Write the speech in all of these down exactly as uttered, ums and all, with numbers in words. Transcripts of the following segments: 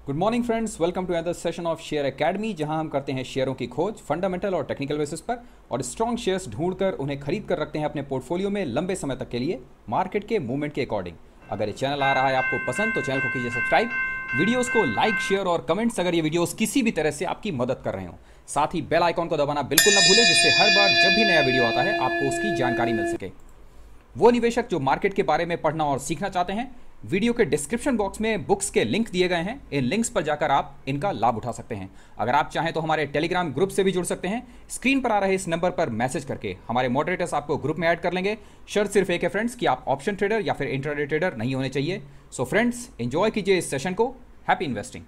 Good morning friends, welcome to another session of Share Academy, जहां हम करते हैं शेयरों की खोज फंडामेंटल और टेक्निकल बेसिस पर और स्ट्रॉन्ग शेयर्स ढूंढकर उन्हें खरीद कर रखते हैं अपने पोर्टफोलियो में लंबे समय तक के लिए मार्केट के मूवमेंट के अकॉर्डिंग। अगर ये चैनल आ रहा है आपको पसंद तो चैनल को कीजिए सब्सक्राइब, वीडियोस को लाइक शेयर और कमेंट्स अगर ये वीडियोस किसी भी तरह से आपकी मदद कर रहे हो। साथ ही बेल आइकॉन को दबाना बिल्कुल ना भूलें, जिससे हर बार जब भी नया वीडियो आता है आपको उसकी जानकारी मिल सके। वो निवेशक जो मार्केट के बारे में पढ़ना और सीखना चाहते हैं, वीडियो के डिस्क्रिप्शन बॉक्स में बुक्स के लिंक दिए गए हैं, इन लिंक्स पर जाकर आप इनका लाभ उठा सकते हैं। अगर आप चाहें तो हमारे टेलीग्राम ग्रुप से भी जुड़ सकते हैं। स्क्रीन पर आ रहे इस नंबर पर मैसेज करके हमारे मॉडरेटर्स आपको ग्रुप में ऐड कर लेंगे। शर्त सिर्फ एक है फ्रेंड्स कि आप ऑप्शन ट्रेडर या फिर इंट्राडे ट्रेडर नहीं होने चाहिए। सो फ्रेंड्स, एंजॉय कीजिए इस सेशन को। Happy investing.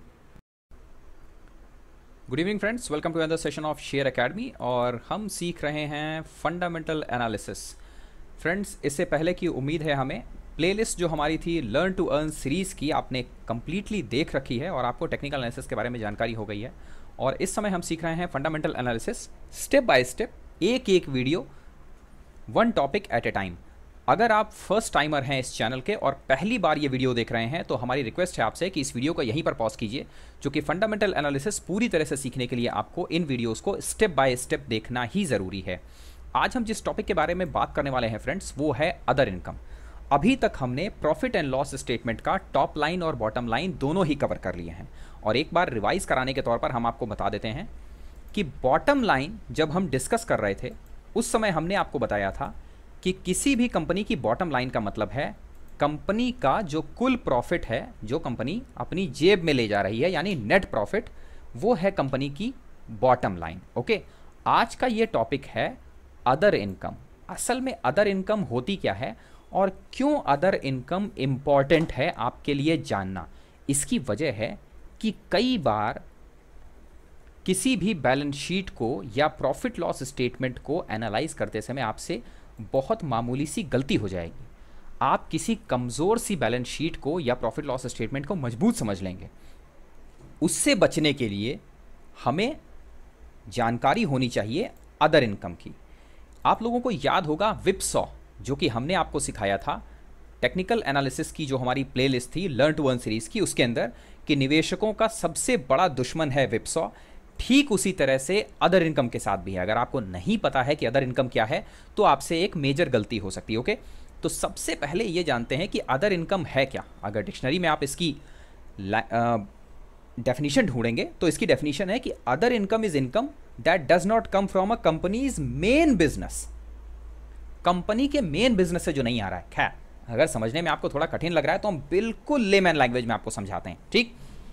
Good evening friends, welcome to another session of Share Academy और हम सीख रहे हैं फंडामेंटल एनालिसिस। फ्रेंड्स, इससे पहले की उम्मीद है हमें प्लेलिस्ट जो हमारी थी लर्न टू अर्न सीरीज़ की आपने कम्प्लीटली देख रखी है और आपको टेक्निकल एनालिसिस के बारे में जानकारी हो गई है। और इस समय हम सीख रहे हैं fundamental analysis step by step, एक एक video, one topic at a time. अगर आप फर्स्ट टाइमर हैं इस चैनल के और पहली बार ये वीडियो देख रहे हैं तो हमारी रिक्वेस्ट है आपसे कि इस वीडियो को यहीं पर पॉज कीजिए, क्योंकि फंडामेंटल एनालिसिस पूरी तरह से सीखने के लिए आपको इन वीडियोज़ को स्टेप बाय स्टेप देखना ही ज़रूरी है। आज हम जिस टॉपिक के बारे में बात करने वाले हैं फ्रेंड्स, वो है अदर इनकम। अभी तक हमने प्रॉफिट एंड लॉस स्टेटमेंट का टॉप लाइन और बॉटम लाइन दोनों ही कवर कर लिए हैं। और एक बार रिवाइज कराने के तौर पर हम आपको बता देते हैं कि बॉटम लाइन जब हम डिस्कस कर रहे थे उस समय हमने आपको बताया था कि किसी भी कंपनी की बॉटम लाइन का मतलब है कंपनी का जो कुल प्रॉफिट है, जो कंपनी अपनी जेब में ले जा रही है, यानी नेट प्रॉफिट, वो है कंपनी की बॉटम लाइन। ओके, आज का ये टॉपिक है अदर इनकम। असल में अदर इनकम होती क्या है और क्यों अदर इनकम इम्पॉर्टेंट है आपके लिए जानना। इसकी वजह है कि कई बार किसी भी बैलेंस शीट को या प्रॉफिट लॉस स्टेटमेंट को एनालाइज करते समय आपसे बहुत मामूली सी गलती हो जाएगी। आप किसी कमज़ोर सी बैलेंस शीट को या प्रॉफिट लॉस स्टेटमेंट को मजबूत समझ लेंगे। उससे बचने के लिए हमें जानकारी होनी चाहिए अदर इनकम की। आप लोगों को याद होगा विपसॉ, जो कि हमने आपको सिखाया था टेक्निकल एनालिसिस की जो हमारी प्लेलिस्ट थी लर्न टू अर्न सीरीज़ की, उसके अंदर कि निवेशकों का सबसे बड़ा दुश्मन है विपसॉ। ठीक उसी तरह से अदर इनकम के साथ भी है। अगर आपको नहीं पता है कि अदर इनकम क्या है तो आपसे एक मेजर गलती हो सकती है। ओके, तो सबसे पहले ये जानते हैं कि अदर इनकम है क्या। अगर डिक्शनरी में आप इसकी डेफिनेशन ढूंढेंगे तो इसकी डेफिनेशन है कि other income is income that does not come from a company's main business. Company के मेन बिजनेस से जो नहीं आ रहा है। खैर, अगर समझने में आपको थोड़ा कठिन लग रहा है तो हम बिल्कुल लेमैन लैंग्वेज में आपको समझाते हैं। ठीक,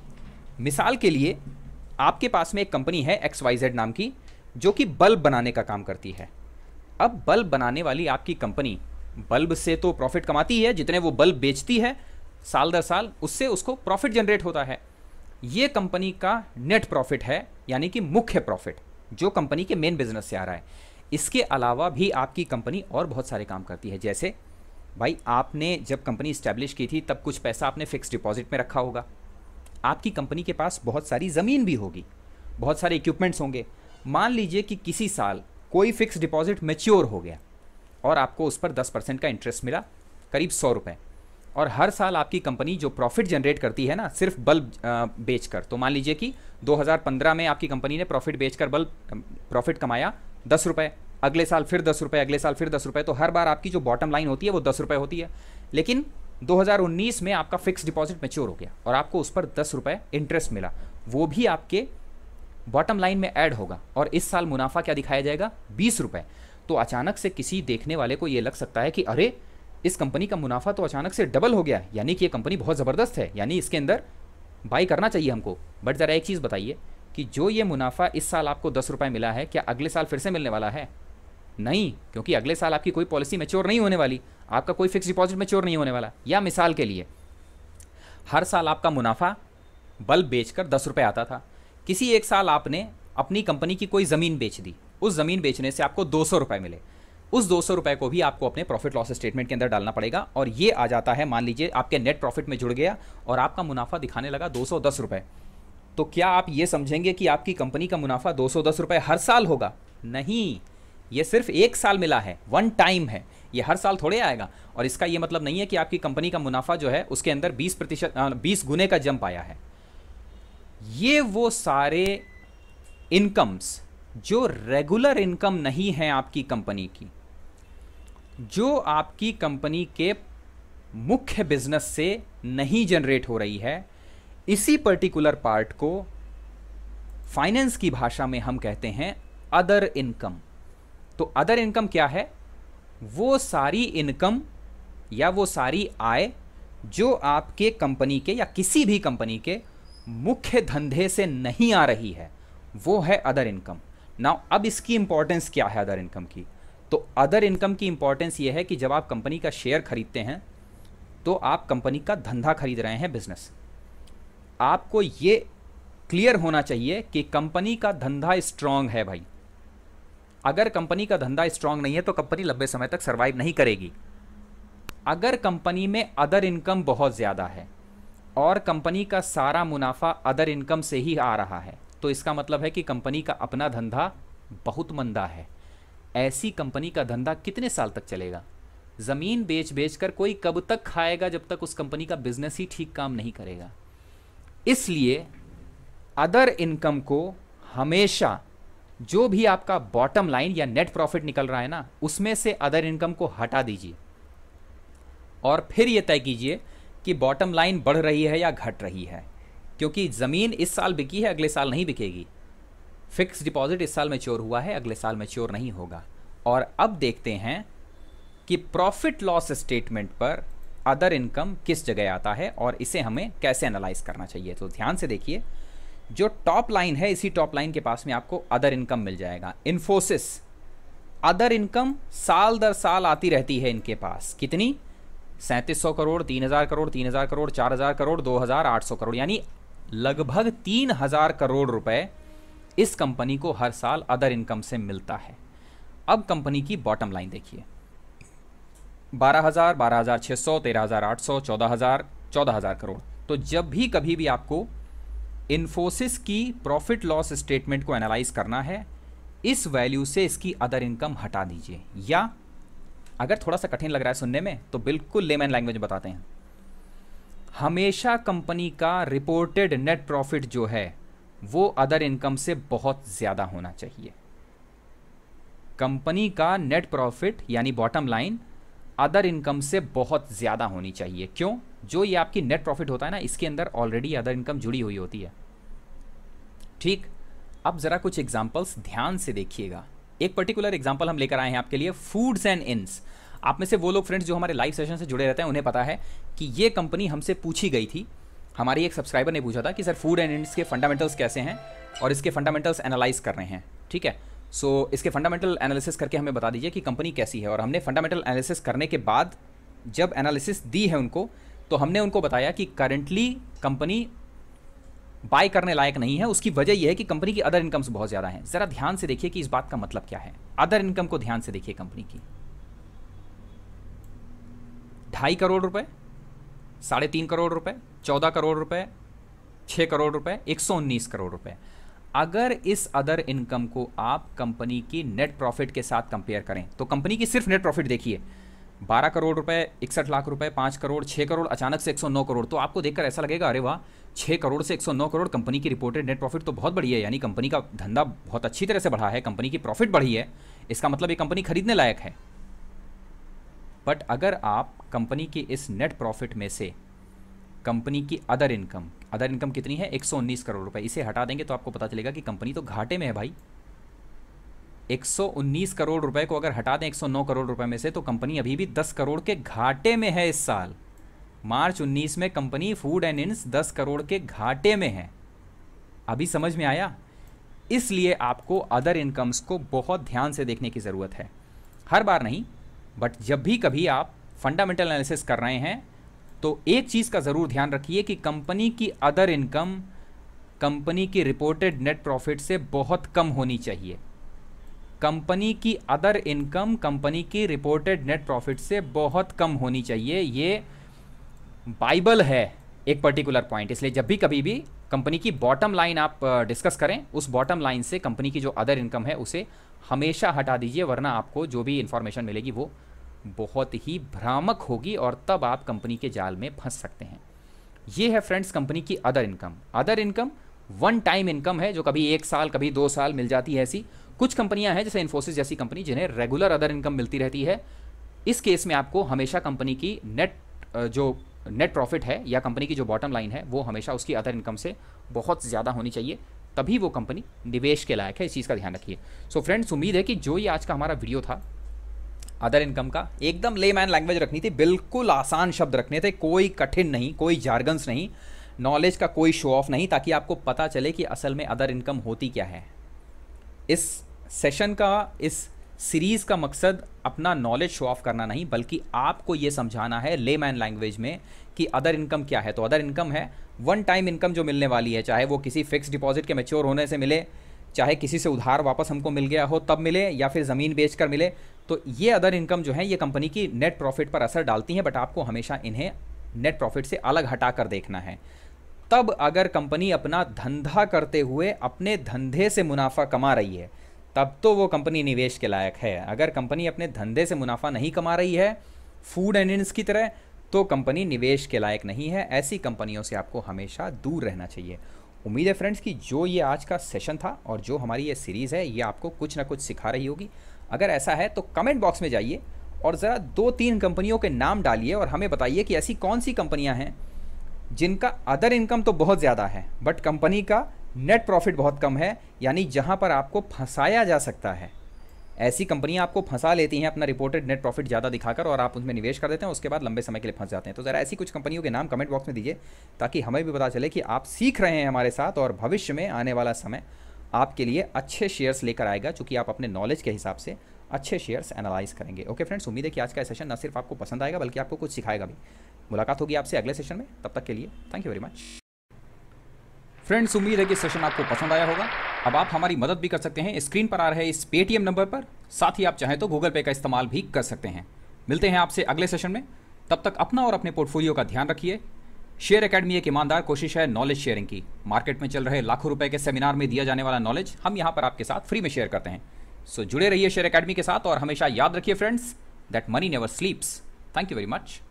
मिसाल के लिए आपके पास में एक कंपनी है एक्स वाई जेड नाम की, जो कि बल्ब बनाने का काम करती है। अब बल्ब बनाने वाली आपकी कंपनी बल्ब से तो प्रॉफिट कमाती है, जितने वो बल्ब बेचती है साल दर साल उससे उसको प्रॉफिट जनरेट होता है। ये कंपनी का नेट प्रॉफिट है, यानी कि मुख्य प्रॉफिट जो कंपनी के मेन बिजनेस से आ रहा है। इसके अलावा भी आपकी कंपनी और बहुत सारे काम करती है। जैसे भाई, आपने जब कंपनी इस्टेब्लिश की थी तब कुछ पैसा आपने फिक्स डिपॉजिट में रखा होगा। आपकी कंपनी के पास बहुत सारी ज़मीन भी होगी, बहुत सारे इक्विपमेंट्स होंगे। मान लीजिए कि किसी साल कोई फिक्स डिपॉजिट मैच्योर हो गया और आपको उस पर दस परसेंट का इंटरेस्ट मिला, करीब सौ रुपये। और हर साल आपकी कंपनी जो प्रॉफिट जनरेट करती है ना, सिर्फ बल्ब बेचकर, तो मान लीजिए कि दो हज़ार पंद्रह में आपकी कंपनी ने प्रॉफिट बेचकर बल्ब प्रॉफिट कमाया दस रुपये, अगले साल फिर दस रुपये, अगले साल फिर दस रुपये, तो हर बार आपकी जो बॉटम लाइन होती है वो दस रुपये होती है। लेकिन दो हज़ार उन्नीस में आपका फिक्स डिपॉजिट मैच्योर हो गया और आपको उस पर दस रुपये इंटरेस्ट मिला, वो भी आपके बॉटम लाइन में ऐड होगा और इस साल मुनाफा क्या दिखाया जाएगा, बीस रुपये। तो अचानक से किसी देखने वाले को ये लग सकता है कि अरे, इस कंपनी का मुनाफा तो अचानक से डबल हो गया, यानी कि ये कंपनी बहुत ज़बरदस्त है, यानी इसके अंदर बाई करना चाहिए हमको। बट ज़रा एक चीज़ बताइए कि जो ये मुनाफा इस साल आपको दस रुपये मिला है, क्या अगले साल फिर से मिलने वाला है? नहीं, क्योंकि अगले साल आपकी कोई पॉलिसी मैच्योर नहीं होने वाली, आपका कोई फिक्स डिपॉजिट मैच्योर नहीं होने वाला। या मिसाल के लिए, हर साल आपका मुनाफा बल्ब बेचकर दस रुपये आता था। किसी एक साल आपने अपनी कंपनी की कोई ज़मीन बेच दी, उस ज़मीन बेचने से आपको दो सौ रुपये मिले। उस दो सौ रुपये को भी आपको अपने प्रॉफिट लॉस स्टेटमेंट के अंदर डालना पड़ेगा और ये आ जाता है, मान लीजिए आपके नेट प्रॉफिट में जुड़ गया और आपका मुनाफा दिखाने लगा दो सौ दस रुपये। तो क्या आप ये समझेंगे कि आपकी कंपनी का मुनाफा दो सौ दस रुपये हर साल होगा? नहीं, ये सिर्फ एक साल मिला है, वन टाइम है, ये हर साल थोड़े आएगा। और इसका ये मतलब नहीं है कि आपकी कंपनी का मुनाफा जो है उसके अंदर बीस प्रतिशत बीस गुने का जंप आया है। ये वो सारे इनकम्स जो रेगुलर इनकम नहीं है आपकी कंपनी की, जो आपकी कंपनी के मुख्य बिजनेस से नहीं जनरेट हो रही है, इसी पर्टिकुलर पार्ट को फाइनेंस की भाषा में हम कहते हैं अदर इनकम। तो अदर इनकम क्या है? वो सारी इनकम या वो सारी आय जो आपके कंपनी के या किसी भी कंपनी के मुख्य धंधे से नहीं आ रही है, वो है अदर इनकम। नाउ अब इसकी इंपॉर्टेंस क्या है अदर इनकम की? तो अदर इनकम की इंपॉर्टेंस ये है कि जब आप कंपनी का शेयर खरीदते हैं तो आप कंपनी का धंधा खरीद रहे हैं, बिजनेस। आपको ये क्लियर होना चाहिए कि कंपनी का धंधा स्ट्रांग है भाई। अगर कंपनी का धंधा स्ट्रांग नहीं है तो कंपनी लंबे समय तक सर्वाइव नहीं करेगी। अगर कंपनी में अदर इनकम बहुत ज़्यादा है और कंपनी का सारा मुनाफा अदर इनकम से ही आ रहा है, तो इसका मतलब है कि कंपनी का अपना धंधा बहुत मंदा है। ऐसी कंपनी का धंधा कितने साल तक चलेगा? ज़मीन बेच बेच कर कोई कब तक खाएगा जब तक उस कंपनी का बिजनेस ही ठीक काम नहीं करेगा। इसलिए अदर इनकम को हमेशा, जो भी आपका बॉटम लाइन या नेट प्रॉफिट निकल रहा है ना, उसमें से अदर इनकम को हटा दीजिए और फिर यह तय कीजिए कि बॉटम लाइन बढ़ रही है या घट रही है। क्योंकि ज़मीन इस साल बिकी है, अगले साल नहीं बिकेगी। फिक्स डिपॉजिट इस साल मैच्योर हुआ है, अगले साल मैच्योर नहीं होगा। और अब देखते हैं कि प्रॉफिट लॉस स्टेटमेंट पर अदर इनकम किस जगह आता है और इसे हमें कैसे एनालाइज करना चाहिए। तो ध्यान से देखिए, जो टॉप लाइन है, इसी टॉप लाइन के पास में आपको अदर इनकम मिल जाएगा। इन्फोसिस, अदर इनकम साल दर साल आती रहती है इनके पास। कितनी? सैंतीस सौ करोड़, तीन हजार करोड़, तीन हजार करोड़, चार हजार करोड़, दो हजार आठ सौ करोड़, यानी लगभग तीन हजार करोड़ रुपए इस कंपनी को हर साल अदर इनकम से मिलता है। अब कंपनी की बॉटम लाइन देखिए, बारह हजार, बारह हजार छः सौ, तेरह हजार आठ सौ, चौदह हजार, चौदह हजार करोड़। तो जब भी कभी भी आपको इन्फोसिस की प्रॉफिट लॉस स्टेटमेंट को एनालाइज करना है, इस वैल्यू से इसकी अदर इनकम हटा दीजिए। या अगर थोड़ा सा कठिन लग रहा है सुनने में तो बिल्कुल लेमन लैंग्वेज में बताते हैं, हमेशा कंपनी का रिपोर्टेड नेट प्रॉफिट जो है वो अदर इनकम से बहुत ज़्यादा होना चाहिए। कंपनी का नेट प्रॉफिट यानी बॉटम लाइन अदर इनकम से बहुत ज़्यादा होनी चाहिए। क्यों? जो ये आपकी नेट प्रॉफिट होता है ना, इसके अंदर ऑलरेडी अदर इनकम जुड़ी हुई होती है। ठीक, अब ज़रा कुछ एग्जांपल्स ध्यान से देखिएगा। एक पर्टिकुलर एग्जांपल हम लेकर आए हैं आपके लिए, फूड्स एंड इन्स। आप में से वो लोग फ्रेंड्स जो हमारे लाइव सेशन से जुड़े रहते हैं उन्हें पता है कि ये कंपनी हमसे पूछी गई थी। हमारी एक सब्सक्राइबर ने पूछा था कि सर फूड एंड इन्स के फंडामेंटल्स कैसे हैं और इसके फंडामेंटल्स एनालाइज कर रहे हैं। ठीक है, सो so, इसके फंडामेंटल एनालिसिस करके हमें बता दीजिए कि कंपनी कैसी है। और हमने फंडामेंटल एनालिसिस करने के बाद जब एनालिसिस दी है उनको, तो हमने उनको बताया कि करंटली कंपनी बाय करने लायक नहीं है। उसकी वजह यह है कि कंपनी की अदर इनकम्स बहुत ज़्यादा हैं। ज़रा ध्यान से देखिए कि इस बात का मतलब क्या है। अदर इनकम को ध्यान से देखिए, कंपनी की ढाई करोड़ रुपए, साढ़े तीन करोड़ रुपए, चौदह करोड़ रुपए, छः करोड़ रुपए, एक सौ उन्नीस करोड़ रुपए। अगर इस अदर इनकम को आप कंपनी की नेट प्रॉफिट के साथ कंपेयर करें तो कंपनी की सिर्फ नेट प्रॉफिट देखिए, बारह करोड़ रुपए, इकसठ लाख रुपए, पाँच करोड़, छः करोड़, अचानक से एक सौ नौ करोड़। तो आपको देखकर ऐसा लगेगा अरे वाह, छः करोड़ से एक सौ नौ करोड़, कंपनी की रिपोर्टेड नेट प्रॉफिट तो बहुत बड़ी है, यानी कंपनी का धंधा बहुत अच्छी तरह से बढ़ा है, कंपनी की प्रॉफिट बढ़ी है, इसका मतलब ये कंपनी खरीदने लायक है। बट अगर आप कंपनी की इस नेट प्रॉफिट में से कंपनी की अदर इनकम, अदर इनकम कितनी है? एक सौ उन्नीस करोड़ रुपए, इसे हटा देंगे तो आपको पता चलेगा कि कंपनी तो घाटे में है भाई। एक सौ उन्नीस करोड़ रुपए को अगर हटा दें एक सौ नौ करोड़ रुपए में से, तो कंपनी अभी भी दस करोड़ के घाटे में है। इस साल मार्च उन्नीस में कंपनी फूड एंड इन्स दस करोड़ के घाटे में है। अभी समझ में आया? इसलिए आपको अदर इनकम्स को बहुत ध्यान से देखने की ज़रूरत है। हर बार नहीं, बट जब भी कभी आप फंडामेंटल एनालिसिस कर रहे हैं तो एक चीज़ का ज़रूर ध्यान रखिए कि कंपनी की अदर इनकम कंपनी की रिपोर्टेड नेट प्रॉफिट से बहुत कम होनी चाहिए। कंपनी की अदर इनकम कंपनी की रिपोर्टेड नेट प्रॉफिट से बहुत कम होनी चाहिए। ये बाइबल है एक पर्टिकुलर पॉइंट। इसलिए जब भी कभी भी कंपनी की बॉटम लाइन आप डिस्कस करें, उस बॉटम लाइन से कंपनी की जो अदर इनकम है उसे हमेशा हटा दीजिए, वरना आपको जो भी इंफॉर्मेशन मिलेगी वो बहुत ही भ्रामक होगी और तब आप कंपनी के जाल में फंस सकते हैं। ये है फ्रेंड्स कंपनी की other income. Other income one time income है जो कभी एक साल कभी दो साल मिल जाती है। ऐसी कुछ कंपनियां हैं जैसे इन्फोसिस जैसी कंपनी जिन्हें रेगुलर अदर इनकम मिलती रहती है। इस केस में आपको हमेशा कंपनी की नेट जो नेट प्रॉफिट है या कंपनी की जो बॉटम लाइन है वो हमेशा उसकी अदर इनकम से बहुत ज़्यादा होनी चाहिए, तभी वो कंपनी निवेश के लायक है। इस चीज़ का ध्यान रखिए। सो फ्रेंड्स, उम्मीद है कि जो ये आज का हमारा वीडियो था अदर इनकम का, एकदम लेमैन लैंग्वेज रखनी थी, बिल्कुल आसान शब्द रखने थे, कोई कठिन नहीं, कोई जार्गन्स नहीं, नॉलेज का कोई शो ऑफ नहीं, ताकि आपको पता चले कि असल में अदर इनकम होती क्या है। इस सेशन का, इस सीरीज़ का मकसद अपना नॉलेज शो ऑफ करना नहीं, बल्कि आपको ये समझाना है लेमैन लैंग्वेज में कि अदर इनकम क्या है। तो अदर इनकम है वन टाइम इनकम जो मिलने वाली है, चाहे वो किसी फिक्स डिपॉजिट के मैच्योर होने से मिले, चाहे किसी से उधार वापस हमको मिल गया हो तब मिले, या फिर ज़मीन बेचकर मिले। तो ये अदर इनकम जो है ये कंपनी की नेट प्रॉफिट पर असर डालती हैं, बट आपको हमेशा इन्हें नेट प्रॉफिट से अलग हटा कर देखना है। तब अगर कंपनी अपना धंधा करते हुए अपने धंधे से मुनाफा कमा रही है तब तो वो कंपनी निवेश के लायक है। अगर कंपनी अपने धंधे से मुनाफा नहीं कमा रही है फूड एंड इंड्स की तरह, तो कंपनी निवेश के लायक नहीं है। ऐसी कंपनियों से आपको हमेशा दूर रहना चाहिए। उम्मीद है फ्रेंड्स कि जो ये आज का सेशन था और जो हमारी ये सीरीज़ है ये आपको कुछ ना कुछ सिखा रही होगी। अगर ऐसा है तो कमेंट बॉक्स में जाइए और ज़रा दो तीन कंपनियों के नाम डालिए और हमें बताइए कि ऐसी कौन सी कंपनियां हैं जिनका अदर इनकम तो बहुत ज़्यादा है बट कंपनी का नेट प्रॉफिट बहुत कम है, यानी जहां पर आपको फंसाया जा सकता है। ऐसी कंपनियां आपको फंसा लेती हैं अपना रिपोर्टेड नेट प्रॉफिट ज़्यादा दिखाकर, और आप उसमें निवेश कर देते हैं, उसके बाद लंबे समय के लिए फंस जाते हैं। तो ज़रा ऐसी कुछ कंपनियों के नाम कमेंट बॉक्स में दीजिए ताकि हमें भी पता चले कि आप सीख रहे हैं हमारे साथ, और भविष्य में आने वाला समय आपके लिए अच्छे शेयर्स लेकर आएगा, चूँकि आप अपने नॉलेज के हिसाब से अच्छे शेयर्स एनालाइज करेंगे। ओके फ्रेंड्स, उम्मीद है कि आज का सेशन न सिर्फ आपको पसंद आएगा बल्कि आपको कुछ सिखाएगा भी। मुलाकात होगी आपसे अगले सेशन में, तब तक के लिए thank you very much. Friends, उम्मीद है कि सेशन आपको पसंद आया होगा। अब आप हमारी मदद भी कर सकते हैं स्क्रीन पर आ रहे इस पेटीएम नंबर पर, साथ ही आप चाहें तो गूगल पे का इस्तेमाल भी कर सकते हैं। मिलते हैं आपसे अगले सेशन में, तब तक अपना और अपने पोर्टफोलियो का ध्यान रखिए। शेयर एकेडमी एक ईमानदार कोशिश है नॉलेज शेयरिंग की। मार्केट में चल रहे लाखों रुपए के सेमिनार में दिया जाने वाला नॉलेज हम यहाँ पर आपके साथ फ्री में शेयर करते हैं। सो जुड़े रहिए शेयर एकेडमी के साथ, और हमेशा याद रखिए friends that money never sleeps. Thank you very much.